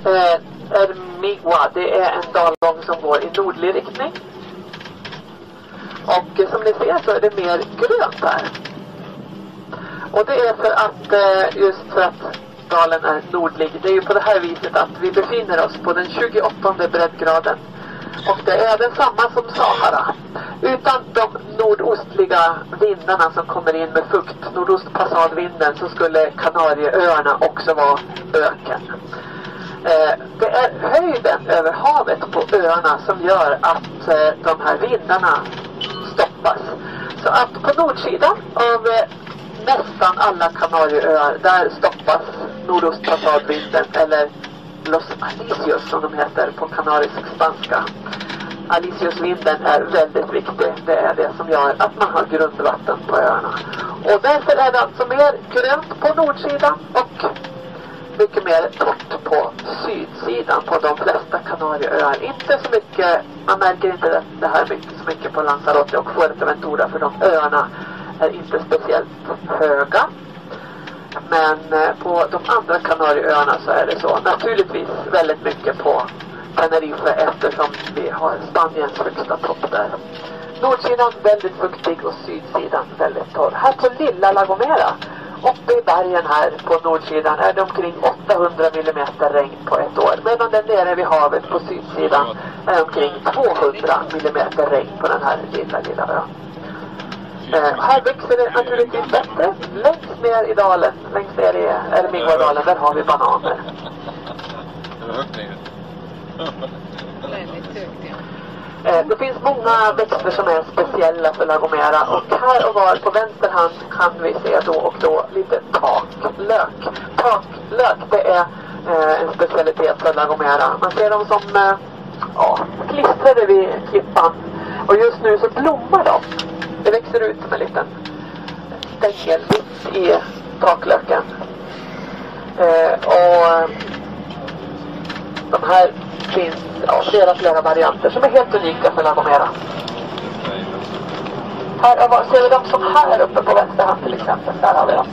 Ermigua, det är en dalgång som går i nordlig riktning. Och som ni ser så är det mer grönt här. Och det är för att, just för att dalen är nordlig. Det är ju på det här viset att vi befinner oss på den 28:e breddgraden. Och det är densamma som Sahara. Utan de nordostliga vindarna som kommer in med fukt, nordostpassadvinden, så skulle Kanarieöarna också vara öken. Det är höjden över havet på öarna som gör att de här vindarna stoppas. Så att på nordsidan av nästan alla Kanarieöar, där stoppas nordostpassadvinden, eller Los Alisios som de heter på kanarisk spanska. Alisiosvinden är väldigt viktig. Det är det som gör att man har grundvatten på öarna. Och därför är det alltså mer grönt på nordsidan och mycket mer torrt på sydsidan på de flesta Kanarieöar. Inte så mycket, man märker inte det här så mycket på Lanzarote och Fuerteventura, för de öarna är inte speciellt höga. Men på de andra Kanarieöarna så är det så. Naturligtvis väldigt mycket på Tenerife eftersom vi har Spaniens högsta topp där. Nordsidan väldigt fuktig och sydsidan väldigt torr. Här på lilla La Gomera, uppe i bergen här på nordsidan, är det omkring 800 mm regn på ett år. Medan den nere vid havet på sydsidan är omkring 200 mm regn på den här lilla ön. Här växer det naturligtvis bättre. Längst ner i dalen, längst ner i Ermigua-dalen, där har vi bananer. Det finns många växter som är speciella för La Gomera, och här och var på vänster hand kan vi se då och då lite taklök. Taklök, det är en specialitet för La Gomera. Man ser dem som klistrade vid klippan, och just nu så blommar de. Det växer ut som en liten stängel mitt i taklöken. Och de här finns flera varianter som är helt unika för La Gomera. Här ser vi dem som här uppe på vänster hand till exempel. Där har vi dem.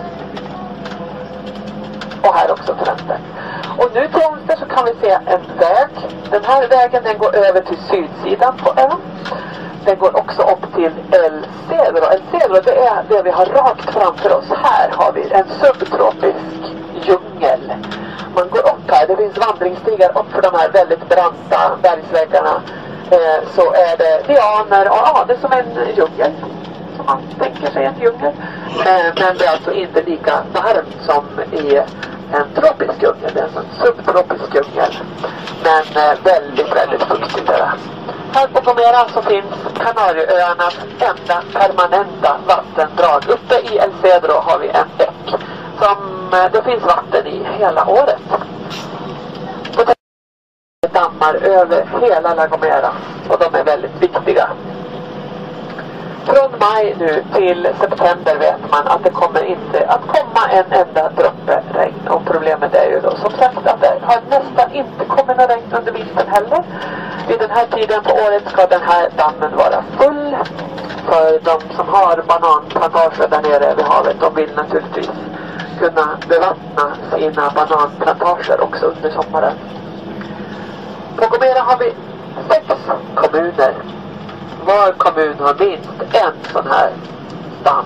Och här också till vänster. Och nu till vänster så kan vi se en väg. Den här vägen, den går över till sydsidan på ön. Den går också upp till El Cedro. El Cedro, det är det vi har rakt framför oss. Här har vi en subtropisk djungel. Man går upp här, det finns vandringsstigar upp för de här väldigt branta bergsväggarna. Så är det lianer och det är som en djungel. Som man tänker sig en djungel. Men det är alltså inte lika varmt som i en tropisk djungel. Det är en subtropisk djungel. Men väldigt fuktigt är det. Här på Gomera så finns Kanarieöarnas enda permanenta vattendrag. Uppe i El Cedro har vi en bäck som det finns vatten i hela året. Och det dammar över hela La Gomera, och de är väldigt viktiga. Från maj nu till september vet man att det kommer inte att komma en enda droppe regn. Och problemet är ju då som sagt att det har nästan inte kommit någon regn under vintern heller. Vid den här tiden på året ska den här dammen vara full. För de som har bananplantager där nere vid havet, de vill naturligtvis kunna bevattna sina bananplantager också under sommaren. På Gomera har vi 6 kommuner. Var kommun har minst en sån här damm.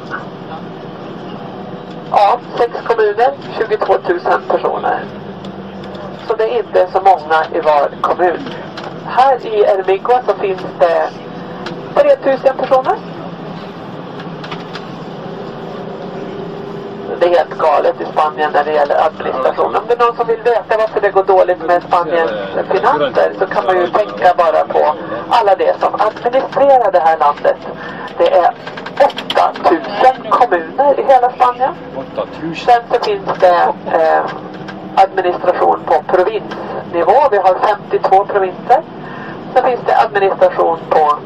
Ja, 6 kommuner, 22 000 personer. Så det är inte så många i var kommun. Här i Ermigua så finns det 3000 personer. Det är helt galet i Spanien när det gäller administration. Om det är någon som vill veta varför det går dåligt med Spaniens finanser, så kan man ju tänka bara på alla det som administrerar det här landet. Det är 8000 kommuner i hela Spanien. Sen så finns det administration på provinsnivå. Vi har 52 provinser. Sen finns det administration på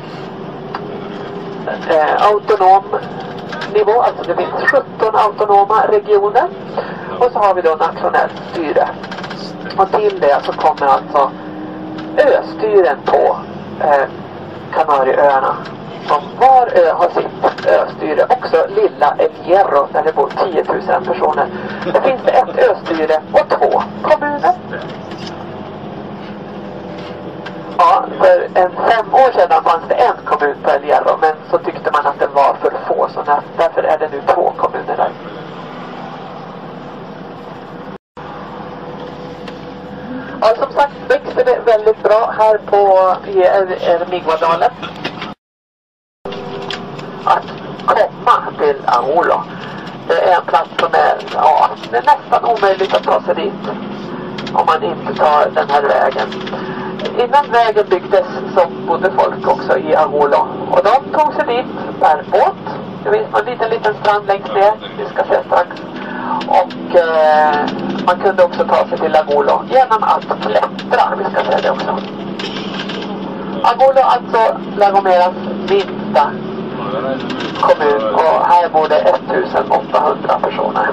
autonom nivå, alltså det finns 17 autonoma regioner, och så har vi då nationellt styre. Och till det så kommer alltså östyren på Kanarieöarna, som var ö har sitt östyre. Också lilla El Hierro där det bor 10 000 personer. Där finns det ett östyre och 2 kommuner. en 5 år sedan fanns det en kommun på El Hierro, men så tyckte man att det var för få, så därför är det nu 2 kommuner där. Ja, som sagt växer det väldigt bra här i Ermiguadalen. Att komma till Angulo, det är en plats som det är nästan omöjligt att ta sig dit om man inte tar den här vägen. Innan vägen byggdes så bodde folk också i Angulo, och de tog sig dit per båt. Det finns en liten strand längst ner, vi ska se strax. Och man kunde också ta sig till Angulo genom att klättra, vi ska se det också. Angulo alltså La Gomeras minsta kommun, och här bor det 1800 personer.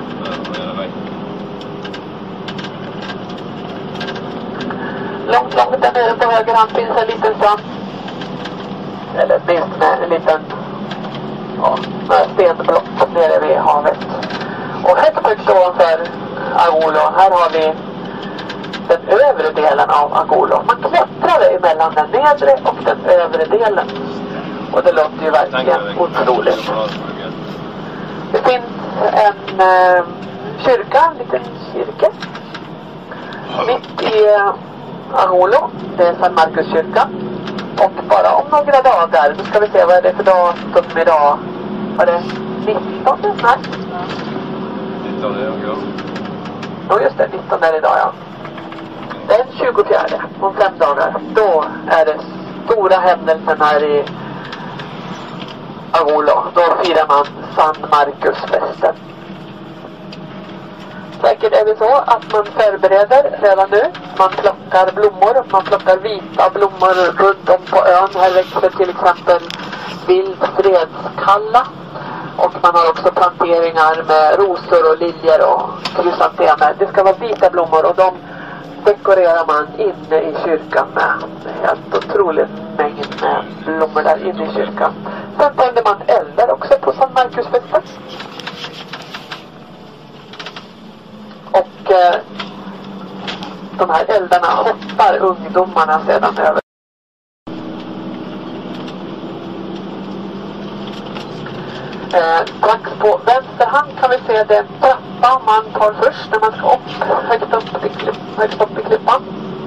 Långt där nere på höger hand finns en liten strand. Eller minst en liten stenblock nere vid havet. Och högt ovanför Angulo, här har vi den övre delen av Angulo. Man klättrar emellan den nedre och den övre delen. Och det låter ju verkligen otroligt. Det finns en kyrka, en liten kyrka. Mitt i Angulo, det är San Marcos kyrka. Och bara om några dagar, nu ska vi se vad är det för datum idag. Var det 19? Nej. 19 är det, ja. Ja just det, 19 är det idag, ja. Den 24, om 5 dagar, då är det stora händelsen här i Angulo. Då firar man San Marcos-festen. Säkert är det så att man förbereder redan nu. Man plockar blommor, man plockar vita blommor runt om på ön. Här växer till exempel vild fredskalla. Och man har också planteringar med rosor och liljor och krysantemer. Det ska vara vita blommor, och de dekorerar man inne i kyrkan med helt otroligt mängd med blommor där inne i kyrkan. Sen tänder man eldar också på San Marcos-festen. Och de här eldarna hoppar ungdomarna sedan över. Strax på vänster hand kan vi se den trappa man tar först när man ska upp högst upp i klippan.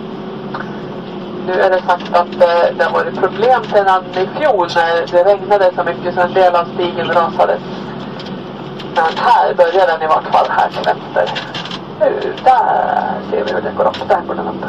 Nu är det sagt att det har varit problem sedan i fjol när det regnade så mycket så en del av stigen rasades. Men här börjar den i vart fall här till vänster. Nu, där ser vi hur det går upp. Där går den upp.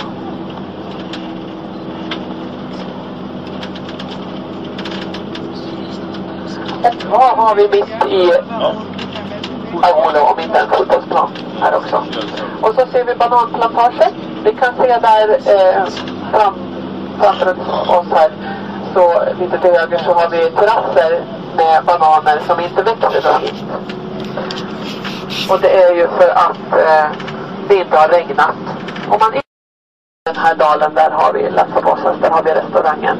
Och vad har vi mitt i Angulo, om inte en fotbollsplan här också. Och så ser vi bananplantager. Vi kan se där framför oss här, så lite till höger så har vi terrasser med bananer som inte växer då hit. Och det är ju för att det inte har regnat. Om man i den här dalen, där har vi Las Rosas, där har vi restaurangen.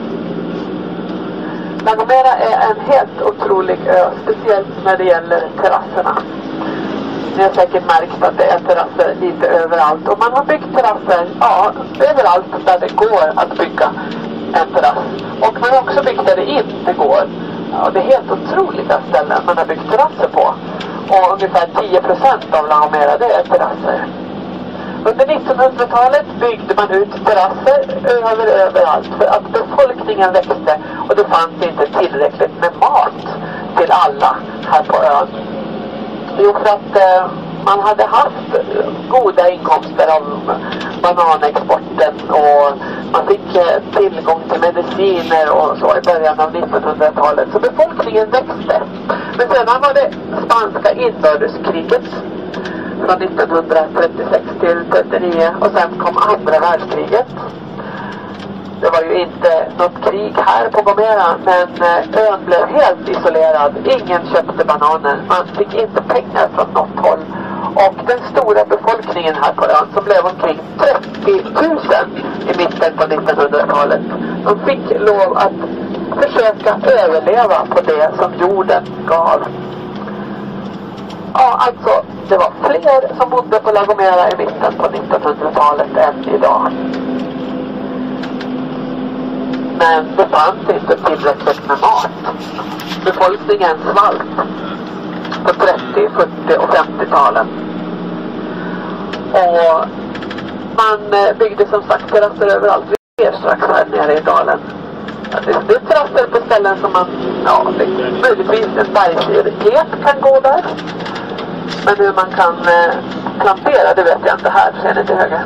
La Gomera är en helt otrolig ö, speciellt när det gäller terrasserna. Ni har säkert märkt att det är terrasser lite överallt. Och man har byggt terrasser, överallt där det går att bygga en terrass. Och man har också byggt där det inte går. Ja, det är helt otroliga ställen man har byggt terrasser på. Och ungefär 10% av La Gomera, det är terrasser. Under 1900-talet byggde man ut terrasser överallt för att befolkningen växte och det fanns inte tillräckligt med mat till alla här på ön. Jo, för att man hade haft goda inkomster av bananexporten och man fick tillgång till mediciner och så i början av 1900-talet. Så befolkningen växte. Men sedan var det spanska inbördeskriget från 1936 till 1939 och sen kom andra världskriget. Det var ju inte något krig här på Gomera, men ön blev helt isolerad. Ingen köpte bananer. Man fick inte pengar från något håll. Och den stora befolkningen här på ön, som blev omkring 30 000 i mitten på 1900-talet, de fick lov att försöka överleva på det som jorden gav. Ja, alltså, det var fler som bodde på La Gomera i mitten på 1900-talet än idag. Men det fanns inte tillräckligt med mat. Befolkningen svalt på 30, 40 och 50-talen. Och man byggde som sagt terrasser överallt. Vi är strax här nere i dalen. Det är terrasser på ställen som man, ja, möjligtvis en bergsget kan gå där. Men hur man kan plantera, det vet jag inte här, ser ni till höger.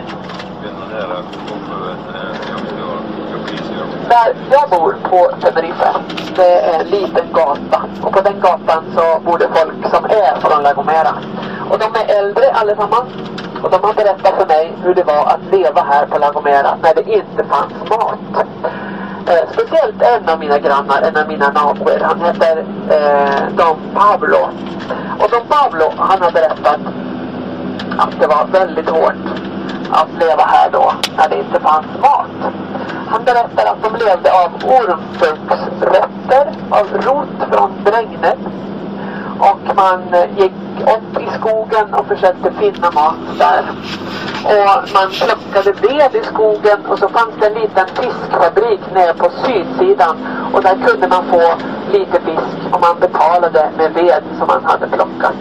Där jag bor på Tenerife, det är en liten gata. Och på den gatan så bor det folk som är från La Gomera. Och de är äldre allesammans. Och de har berättat för mig hur det var att leva här på La Gomera när det inte fanns mat. Speciellt en av mina grannar, en av mina naboer, han heter Don Pablo. Och Don Pablo, han har berättat att det var väldigt hårt att leva här då när det inte fanns mat. Han berättar att de levde av ormbuksrötter, av rot från regnet. Och man gick upp i skogen och försökte finna mat där. Och man plockade ved i skogen och så fanns det en liten fiskfabrik nere på sydsidan. Och där kunde man få lite fisk och man betalade med ved som man hade plockat.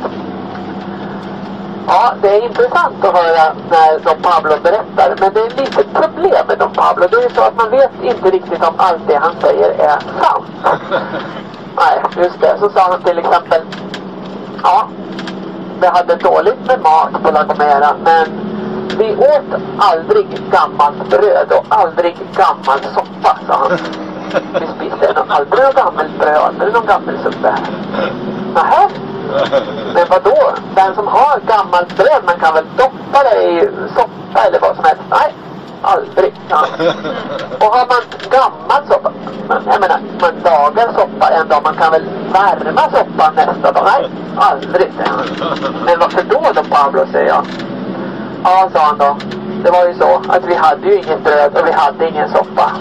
Ja, det är intressant att höra när Don Pablo berättar. Men det är lite problem med Don Pablo. Det är så att man vet inte riktigt om allt det han säger är sant. Nej, just det. Så sa han till exempel, ja, vi hade dåligt med mat på La Gomera, men vi åt aldrig gammalt bröd och aldrig gammal soppa, sa han. Vi spiste aldrig någon gammalt bröd, aldrig någon gammal soppa. Nähä? Men vadå? Den som har gammalt bröd, man kan väl doppa det i soppa eller vad som helst? Nej, aldrig. Ja. Och har man gammal soppa, jag menar, man lagar soppa en dag, man kan väl värma soppa nästa dag? Nej, aldrig. Men varför då Pablo, säger jag. Ja, sa han då. Det var ju så att vi hade ju inget bröd och vi hade ingen soppa.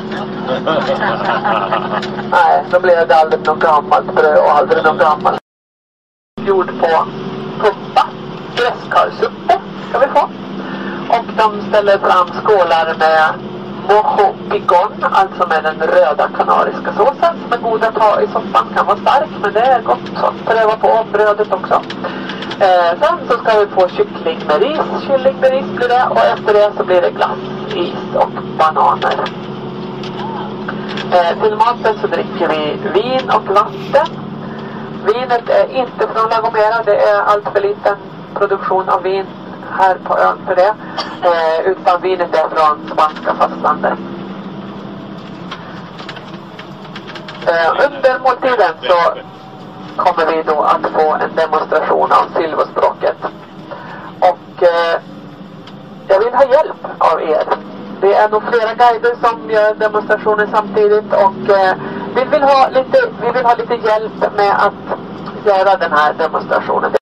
Nej, då blev det aldrig någon gammalt bröd och aldrig någon gammal gjord på puppa. Gräskarsuppe ska vi få. Och de ställer fram skålar med mojo picon, alltså med den röda kanariska såsen som är god att ha i soppan. Kan vara stark, men det är gott att pröva på brödet också. Sen så ska vi få kyckling med ris. Kylling med ris blir det. Och efter det så blir det glass, is och bananer. Till maten så dricker vi vin och vatten. Vinet är inte från La Gomera. Det är allt för liten produktion av vin här på ön för det. Utan vinet är från spanska fastlandet. Under måltiden så kommer vi då att få en demonstration av silverspråket. Och jag vill ha hjälp av er. Det är nog flera guider som gör demonstrationer samtidigt. Och vi vill ha lite hjälp med att göra den här demonstrationen.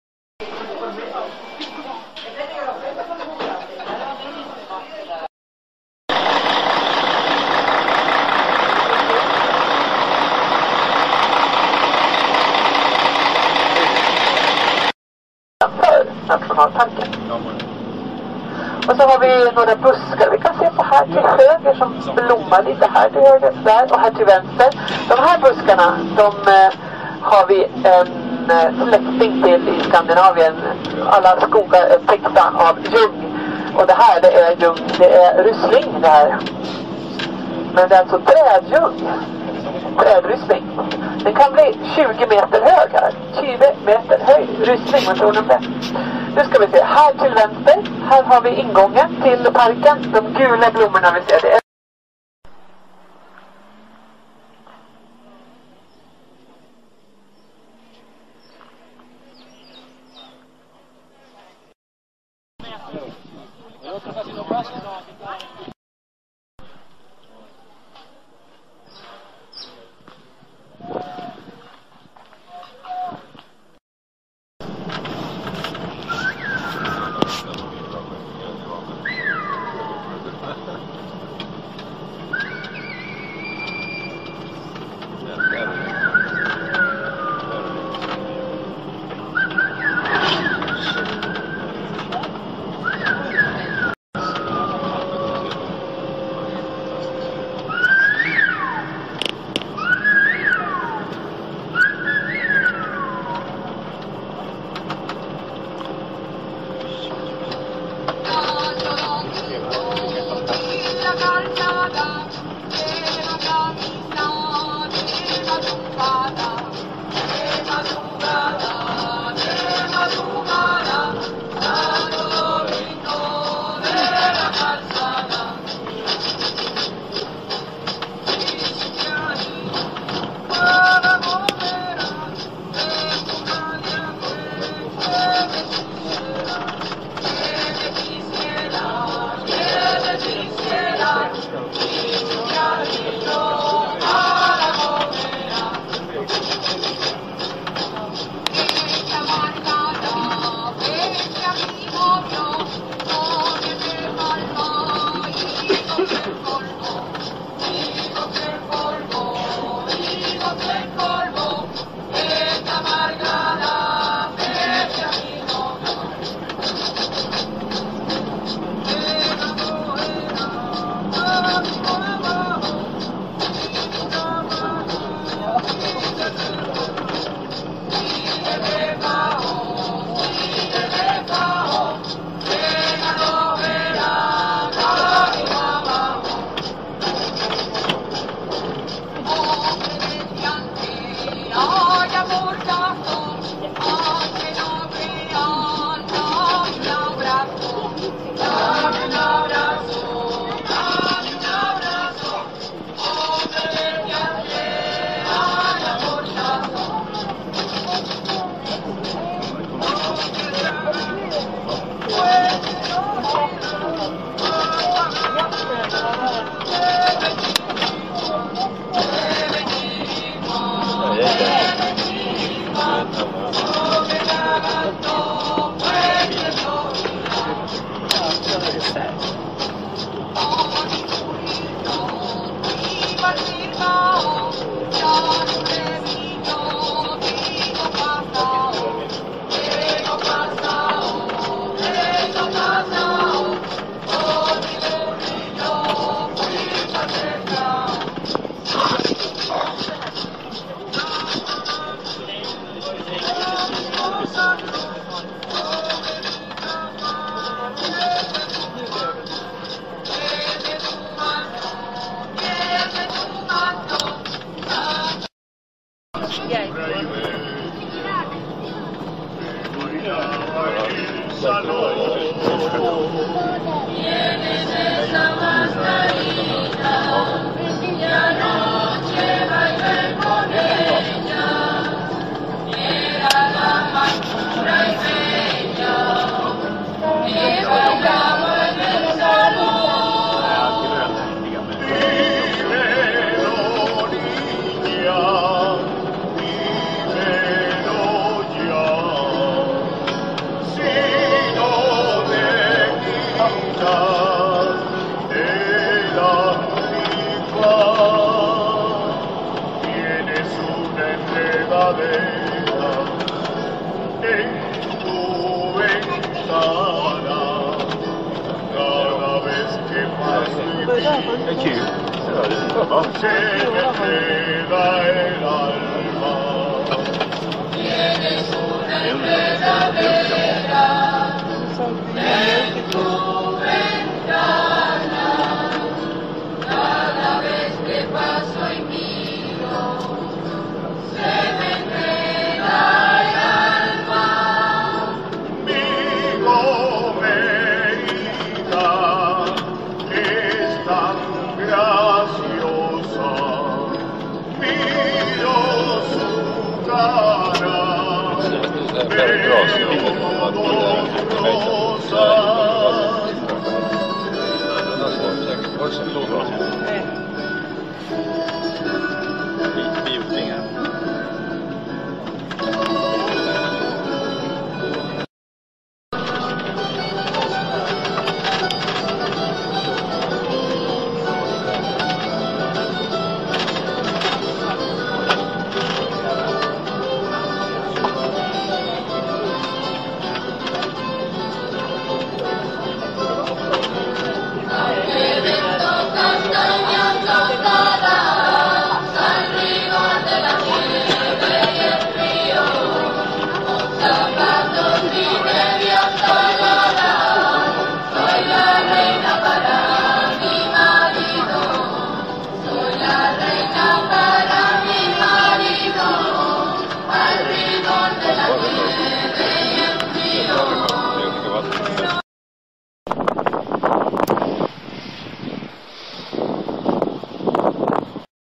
Nationalparken. Och så har vi några buskar. Vi kan se på här till höger som blommar lite här till höger där och här till vänster. De här buskarna, de har vi en släkting till i Skandinavien. Alla skogar är täckta av ljung. Och det här, det är ljung, det är ryssling det här. Men det är alltså trädljung. Trädryssling. Den kan bli 20 meter hög här. 20 meter hög ryssling, vad tror ni om det? Nu ska vi se, här till vänster. Här har vi ingången till parken. De gula blommorna vi ser, det är